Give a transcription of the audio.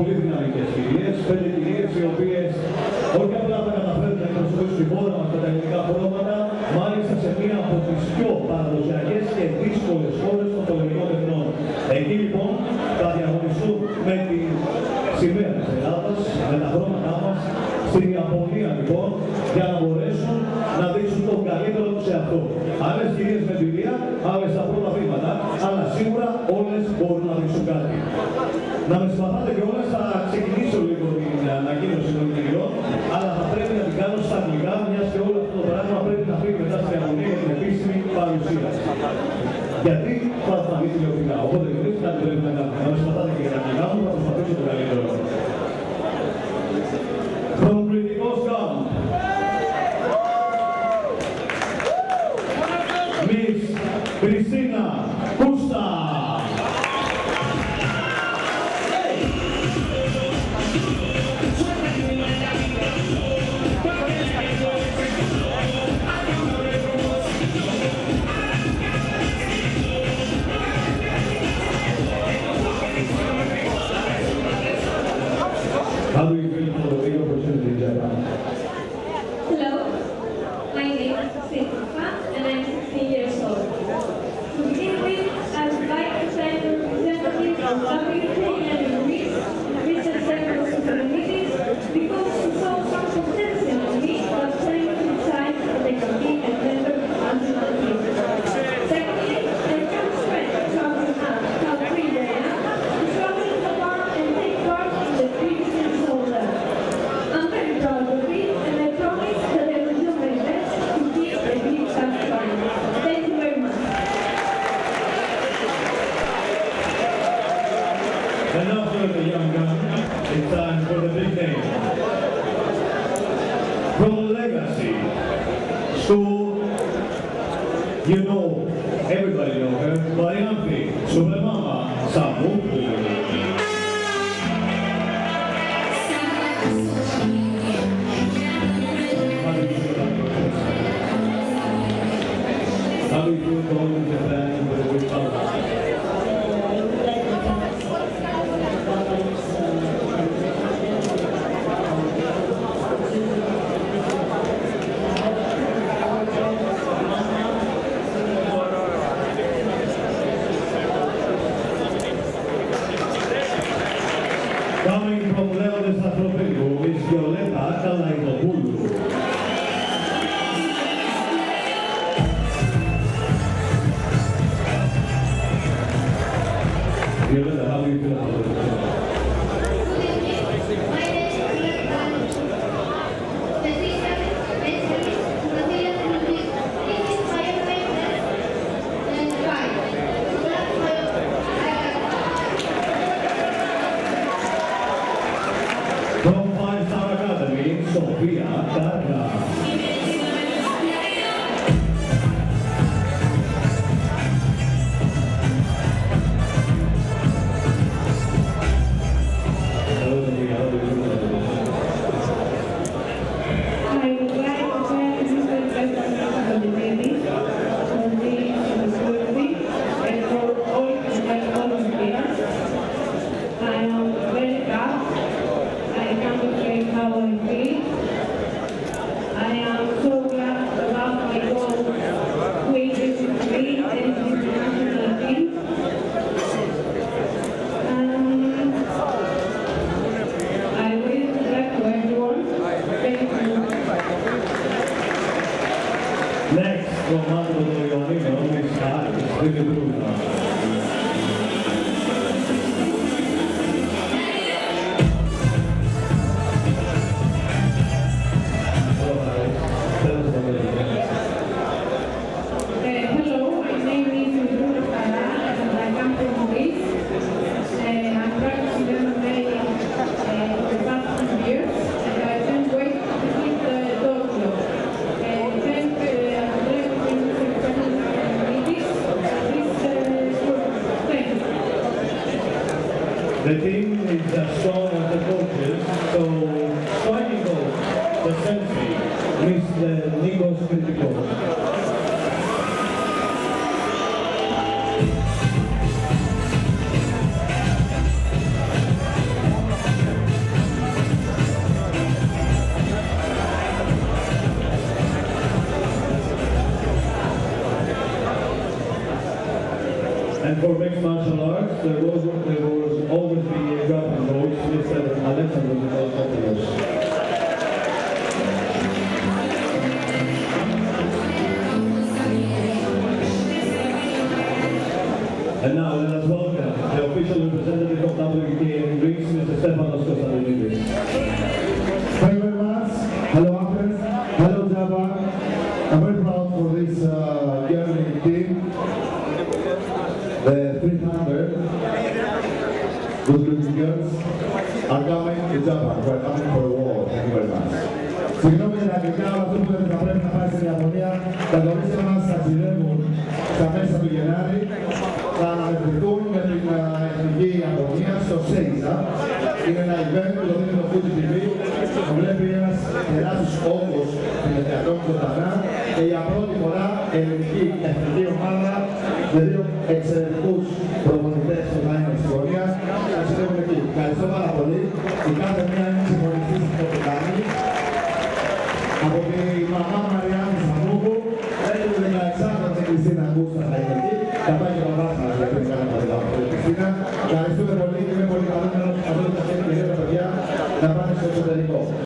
πολύ δυναμικές κυρίες, 5 κυρίες οι οποίες όχι απλά θα καταφέρουν να εκπροσωπήσουν τη χώρα μας με τα ελληνικά χρώματα, μάλιστα σε μία από τις πιο παραδοσιακές και δύσκολες χώρες των πολεμικών εθνών. Εκεί λοιπόν θα διαγωνιστούν με τη σημαία της Ελλάδας, με τα χρώματά μας, στην Ιαπωνία λοιπόν, για να μπορέσουν να δείξουν τον καλύτερο τους εαυτό. Άλλες κυρίες με εμπειρία, άλλες στα πρώτα βήματα, αλλά σίγουρα όλες μπορούν να δείξουν κάτι. Να με συμπαθάτε και όλες, θα ξεκινήσω λίγο την ανακοίνωση των κυρίων, αλλά θα πρέπει να την κάνω στα αγγλικά, μιας και όλο αυτό το πράγμα πρέπει να φύγει μετά στην Ιαπωνία για την επίσημη παρουσία. Γιατί θα βγει τηλεοπτικά. Οπότε εμείς κάτι πρέπει να κάνουμε. Να με συμπαθάτε και για τα αγγλικά μου, θα προσπαθήσω το καλύτερο. From Critical Scum, Miss Cristina Custa. How do you feel for the big opportunity in Japan? Hello, my name is Cristina and I'm 16 years old. To begin with, I would like to thank the representatives of WTA and Greece, recent several communities, because you saw some potential in me while trying to decide that they can be a member of the national team. Secondly, I feel strength traveling out how free I am to travel to Japan and take part in the previous sold out. I'm very proud of it, and I promise that I will do my best to keep a big satisfied. Thank you very much. Enough with the young gun. It's time for the big name. From Legacy School, you know, everybody know her, Variante, Supermama, Samu. How do you feel going to Japan with a good father? Coming from Leo de Satropego is Violeta Kalaidopoulou. Violeta, how do you feel about it? From 5-Star Academy, Sofia Carga. Next, Romano Leonino is with the Bruno. Hello, my name is Bruno Farah and I come from Greece. I'm practicing MMA for the past 2 years and I can't wait to hit Tokyo. Thank you. mixed martial arts, there will always be a grappling coach, Mr. Alexander Nikolaopoulos. And now let us welcome the official representative of WTA in Greece, Mr. Stefanos Konstantinidis. Thank you very much. Hello, Athens. Hello, Java. I'm very proud for this yearly team. The 300 good-looking girls are coming to Japan. We're coming for a war. Thank you very much. Συγγνώμη για αγγλικά, αλλά αυτό που θα πρέπει να πάει στην Ιαπωνία, τα κορίτσια μας ταξιδεύουν στα μέσα του Γενάρη, θα αναμετρηθούν με την εθνική Ιαπωνία στο Σέιζα. Είναι ένα event που το δίνει το Fuji TV, το βλέπει ένας τεράστιος όγκος τηλεθεατών ζωντανά και για πρώτη φορά η ελληνική εθνική ομάδα με δύο εξαιρετικούς προπονητές που θα είναι της γωνίας ταξιδεύουν εκεί. Ευχαριστώ πάρα πολύ. Η κάθε μία είναι συγχωρητής που το κάνει. Από τη μαμά Μαριάννη Σαμούκου, μέχρι την 16χρονη Κριστίνα Γκούστα θα είναι εκεί. Θα πάει και